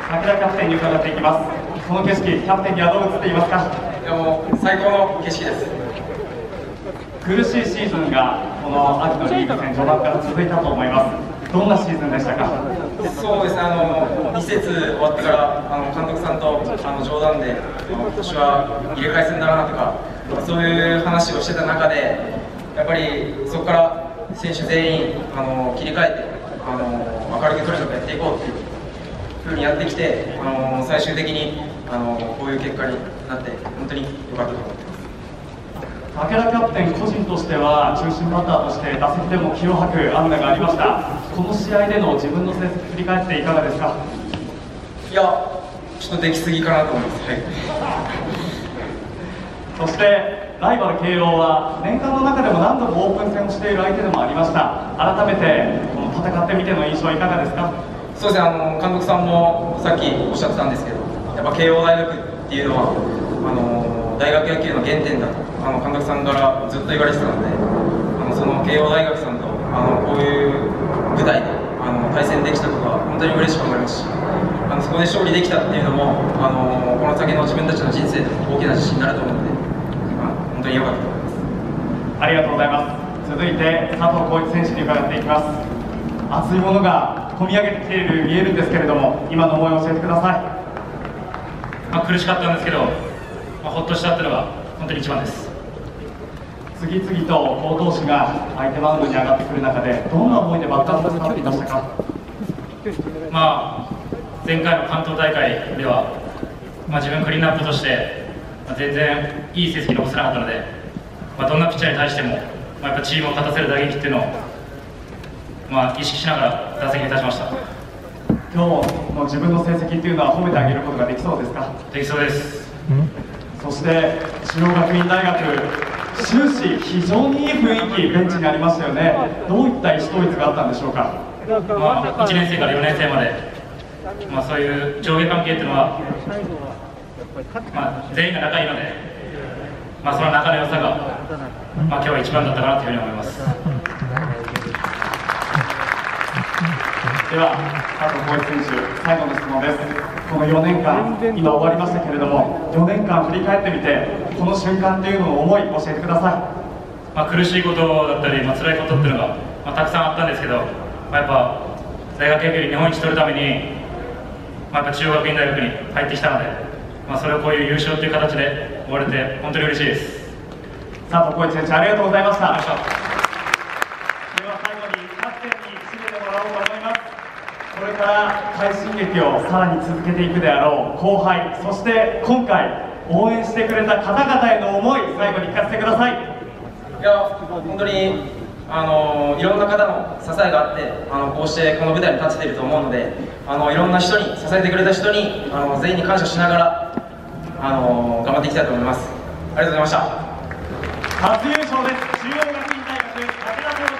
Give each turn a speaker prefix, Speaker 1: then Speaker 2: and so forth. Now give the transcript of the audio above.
Speaker 1: 武田キャプテンに伺っていきます。この景色、キャプテンにはどう映っていますか？
Speaker 2: いやもう最高の景色です。
Speaker 1: 苦しいシーズンがこの秋のリーグ戦序盤から続いたと思います。どんなシーズンでしたか？
Speaker 2: そうですね、2節終わってから監督さんと冗談で今年は入れ替え戦だなとかそういう話をしてた中で、やっぱりそこから選手全員切り替えて明るくとにかくやっていこうっていうふうにやってきて、最終的にこういう結果になって本当に良かったと思ってます。
Speaker 1: 武田キャプテン個人としては中心バッターとして打席でも気を吐く安打がありました。この試合での自分の成績振り返っていかがですか？
Speaker 2: いや、ちょっとできすぎかなと思います。はい、
Speaker 1: そしてライバル慶応は年間の中でも何度もオープン戦をしている相手でもありました。改めてこの戦ってみての印象いかがですか？
Speaker 2: そうですね、監督さんもさっきおっしゃってたんですけど、やっぱ慶応大学っていうのは大学野球の原点だと監督さんからずっと言われてたので、その慶応大学さんとこういう舞台で対戦できたことは本当に嬉しく思いますし、そこで勝利できたっていうのもこの先の自分たちの人生で大きな自信になると思うので、本当に良かったと思います。
Speaker 1: ありがとうございます。続いて佐藤浩市選手に伺っていきます。熱いものが込み上げてきている見えるんですけれども、今の思いを教えてください。
Speaker 3: 苦しかったんですけど、ほっとしたっていうのが本当に一番です。
Speaker 1: 次々と好投手が相手マウンドに上がってくる中で、どんな思いでバッターボックスに立っていましたか？
Speaker 3: 前回の関東大会では、自分クリーンアップとして、全然いい成績残せなかったので、どんなピッチャーに対しても、やっぱチームを勝たせる打撃っていうのを、意識しながら打席に立ちました。
Speaker 1: 今日の自分の成績っていうのは褒めてあげることができそうですか？
Speaker 3: できそうです。
Speaker 1: そして中央学院大学、終始非常にいい雰囲気ベンチにありましたよね。どういった意思統一があったんでしょうか？
Speaker 3: 1年生から4年生まで、そういう上下関係っていうのは、全員が仲いいので、その仲の良さが、今日は一番だったかなというふうに思います。
Speaker 1: では佐藤浩市選手、最後の質問です。この4年間今終わりましたけれども、4年間振り返ってみてこの瞬間っていうのを思い教えてください。
Speaker 3: 苦しいことだったり、辛いことっていうのが、たくさんあったんですけど、やっぱ大学野球に日本一取るために、やっぱ中央学院大学に入ってきたので、それをこういう優勝という形で終われて本当に嬉しいです。
Speaker 1: 佐藤浩市選手、ありがとうございました。
Speaker 3: ありがとうございました。
Speaker 1: では最後にキャプテンに締めてもらおうと思います。これから快進撃をさらに続けていくであろう後輩、そして今回応援してくれた方々への思い、最後に聞かせてください。
Speaker 2: いや、本当にいろんな方の支えがあってこうしてこの舞台に立てていると思うので、いろんな人に支えてくれた人に全員に感謝しながら頑張っていきたいと思います。ありがとうございました。
Speaker 1: 初優勝です。中央学院大学武田